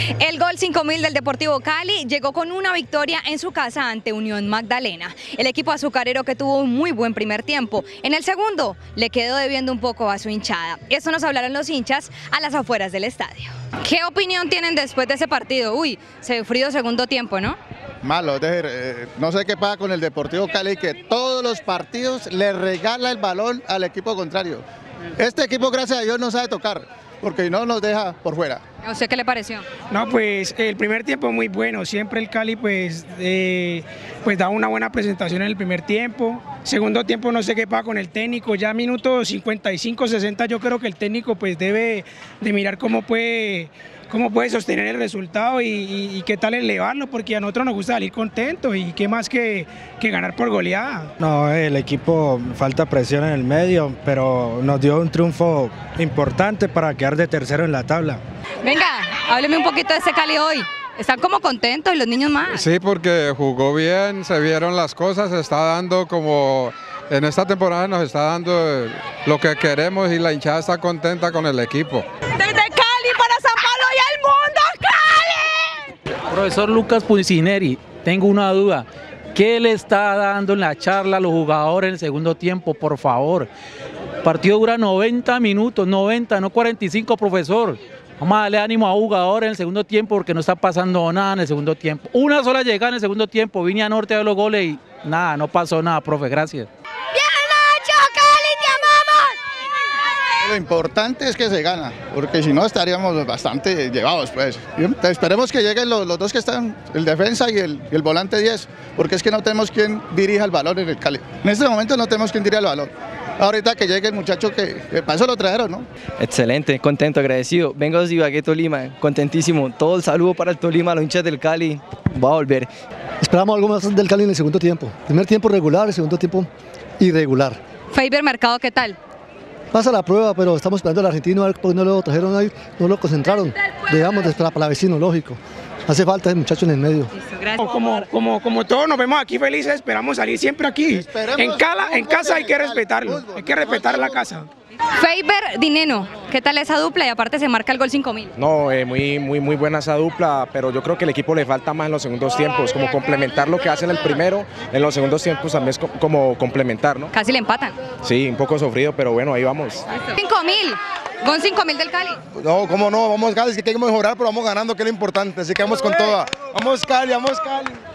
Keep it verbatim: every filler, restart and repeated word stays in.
El gol cinco mil del Deportivo Cali llegó con una victoria en su casa ante Unión Magdalena. El equipo azucarero que tuvo un muy buen primer tiempo. En el segundo le quedó debiendo un poco a su hinchada. Eso nos hablaron los hinchas a las afueras del estadio. ¿Qué opinión tienen después de ese partido? Uy, se frío segundo tiempo, ¿no? Malo, es decir, eh, no sé qué pasa con el Deportivo Cali, que todos los partidos le regala el balón al equipo contrario. Este equipo, gracias a Dios, no sabe tocar, porque no nos deja por fuera. ¿A usted qué le pareció? No, pues el primer tiempo muy bueno, siempre el Cali pues, eh, pues da una buena presentación en el primer tiempo. Segundo tiempo no sé qué pasa con el técnico, ya minutos cincuenta y cinco, sesenta yo creo que el técnico pues debe de mirar cómo puede, cómo puede sostener el resultado y, y, y qué tal elevarlo, porque a nosotros nos gusta salir contentos y qué más que, que ganar por goleada. No, el equipo falta presión en el medio, pero nos dio un triunfo importante para quedar de tercero en la tabla. Venga, hábleme un poquito de ese Cali hoy. Están como contentos y los niños más. Sí, porque jugó bien, se vieron las cosas, se está dando como en esta temporada nos está dando lo que queremos y la hinchada está contenta con el equipo. Desde Cali para San Pablo y el mundo, Cali. Profesor Lucas Pucineri, tengo una duda. ¿Qué le está dando en la charla a los jugadores en el segundo tiempo, por favor? El partido dura noventa minutos, noventa, no cuarenta y cinco, profesor. Vamos a darle ánimo a jugadores en el segundo tiempo porque no está pasando nada en el segundo tiempo. Una sola llegada en el segundo tiempo, vine a Norte a ver los goles y nada, no pasó nada, profe, gracias. ¡Bien hecho, Cali, te amamos! Lo importante es que se gana, porque si no estaríamos bastante llevados, pues. Entonces, esperemos que lleguen los, los dos que están, el defensa y el, y el volante diez, porque es que no tenemos quien dirija el balón en el Cali. En este momento no tenemos quien dirija el balón. Ahorita que llegue el muchacho que, que para eso lo trajeron, ¿no? Excelente, contento, agradecido. Vengo de Ibagué, Tolima, contentísimo. Todo el saludo para el Tolima, los hinchas del Cali. Va a volver. Esperamos algo más del Cali en el segundo tiempo. Primer tiempo regular, el segundo tiempo irregular. Faber Mercado, ¿qué tal? Pasa la prueba, pero estamos esperando al argentino, a ver por qué no lo trajeron ahí, no lo concentraron. Dejamos de esperar para el vecino, lógico. Hace falta el muchacho en el medio. Como, como, como todos nos vemos aquí felices, esperamos salir siempre aquí. En, cala, en casa hay que respetarlo, hay que respetar la casa. Faber Dineno, ¿qué tal esa dupla? Y aparte se marca el gol cinco mil. No, eh, muy, muy, muy buena esa dupla, pero yo creo que el equipo le falta más en los segundos tiempos, como complementar lo que hace en el primero, en los segundos tiempos también es como complementar, ¿no? Casi le empatan. Sí, un poco sufrido, pero bueno, ahí vamos. cinco mil, gol cinco mil del Cali. No, cómo no, vamos Cali, es que hay que mejorar, pero vamos ganando, que es lo importante, así que vamos con toda. Vamos Cali, vamos Cali.